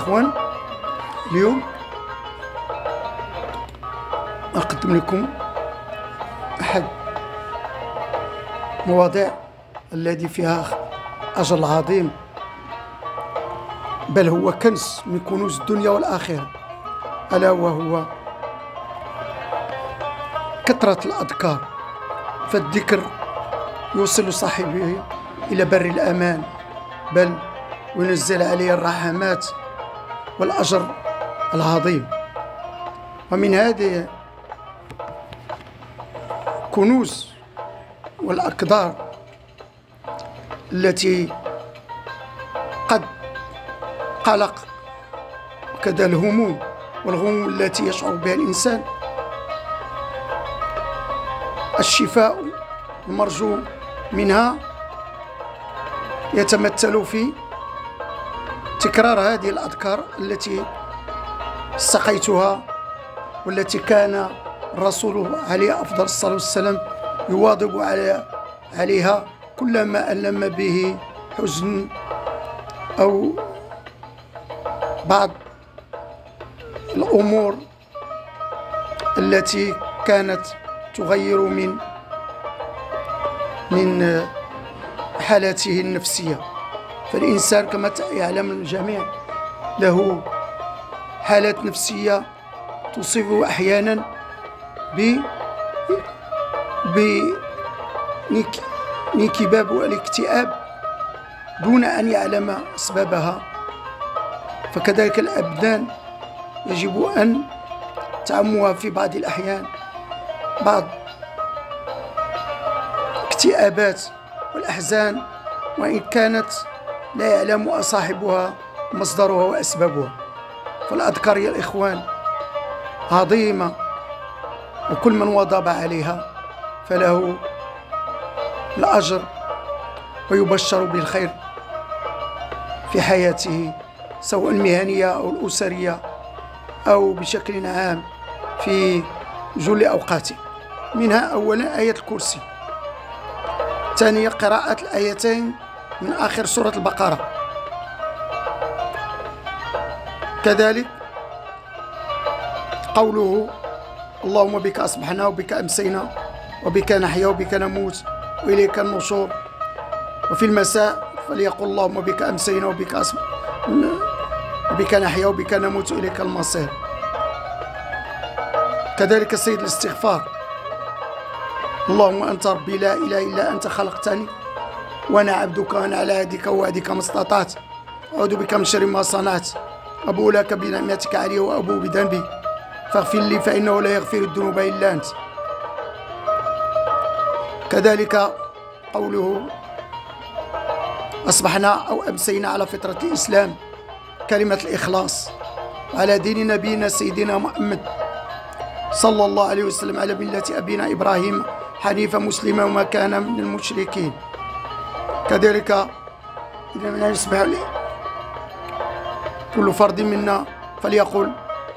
الإخوان، اليوم أقدم لكم أحد مواضيع الذي فيها أجر عظيم، بل هو كنز من كنوز الدنيا والآخرة، ألا وهو كثرة الأذكار. فالذكر يوصل صاحبه إلى بر الأمان، بل وينزل عليه الرحمات والأجر العظيم. ومن هذه كنوز والأقدار التي قد قلق وكذا الهموم والغموم التي يشعر بها الإنسان، الشفاء المرجو منها يتمثل في تكرار هذه الأذكار التي سقيتها، والتي كان الرسول عليه أفضل الصلاة والسلام يواظب عليها كلما ألم به حزن أو بعض الأمور التي كانت تغير من حالته النفسية. فالإنسان كما يعلم الجميع له حالات نفسية تصيبه أحيانا بانكباب والاكتئاب دون أن يعلم أسبابها. فكذلك الأبدان يجب أن تعمها في بعض الأحيان بعض اكتئابات والأحزان، وإن كانت لا يعلم صاحبها مصدرها وأسبابها. فالأذكار يا الإخوان عظيمة، وكل من واظب عليها فله الأجر ويبشر بالخير في حياته، سواء المهنية أو الأسرية أو بشكل عام في جل أوقاته. منها أولا آية الكرسي، ثانيا قراءة الآيتين من آخر سورة البقرة، كذلك قوله اللهم بك أصبحنا وبك أمسينا وبك نحيا وبك نموت وإليك النشور. وفي المساء فليقل اللهم بك أمسينا وبك نحيا وبك نموت وإليك المصير. كذلك سيد الاستغفار، اللهم أنت ربي لا إله إلا أنت خلقتني وأنا عبدك وأنا على عهدك ووعدك ما استطعت، أعوذ بك من شر ما صنعت، أبوء لك بنعمتك علي وأبوء بذنبي فاغفر لي فإنه لا يغفر الذنوب إلا أنت. كذلك قوله أصبحنا أو أمسينا على فطرة الإسلام، كلمة الإخلاص، على دين نبينا سيدنا محمد صلى الله عليه وسلم، على ملة أبينا إبراهيم حنيفا مسلما وما كان من المشركين. كذلك إذا يصبح كل فرد منا فليقل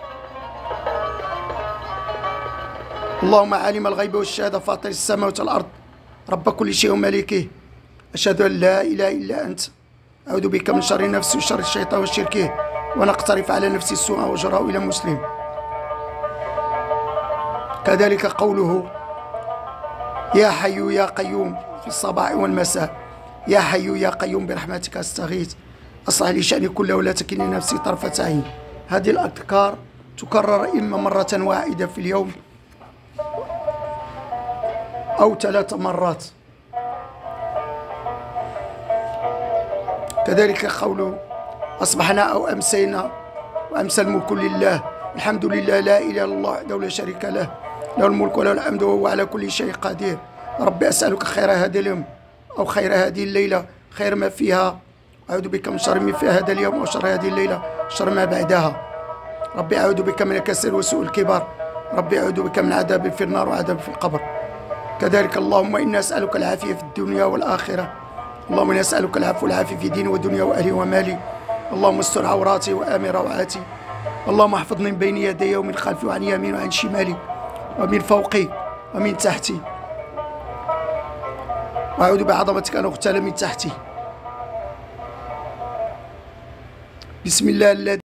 اللهم عالم الغيب والشهادة فاطر السماوات والأرض رب كل شيء ومليكه، أشهد أن لا إله إلا أنت، أعوذ بك من شر نفسي وشر الشيطان وشركه، ونقترف على نفسي السوء وجراه إلى مسلم. كذلك قوله يا حي يا قيوم في الصباح والمساء، يا حي يا قيوم برحمتك أستغيث أصلح لي شأني كله ولا تكلني نفسي طرفة عين. هذه الأذكار تكرر إما مرة واحدة في اليوم أو 3 مرات. كذلك قوله أصبحنا أو أمسينا وأمسى الملك لله، الحمد لله لا إله إلا الله وحده لا شريك له، له الملك وله الحمد وهو على كل شيء قدير. ربي أسألك خير هذا اليوم أو خير هذه الليلة، خير ما فيها، أعوذ بك من شر ما في هذا اليوم أو شر هذه الليلة، شر ما بعدها. ربي أعوذ بك من الكسل وسوء الكبر، ربي أعوذ بك من عذاب في النار وعذاب في القبر. كذلك اللهم إنا نسألك العافية في الدنيا والآخرة، اللهم إنا نسألك العفو والعافية في ديني ودنيا وأهلي ومالي، اللهم استر عوراتي وآمن روعاتي، اللهم احفظني من بين يدي ومن خلفي وعن يميني وعن شمالي ومن فوقي ومن تحتي، وأعوذ بعظمتك أن أغتال من تحتي. بسم الله الذي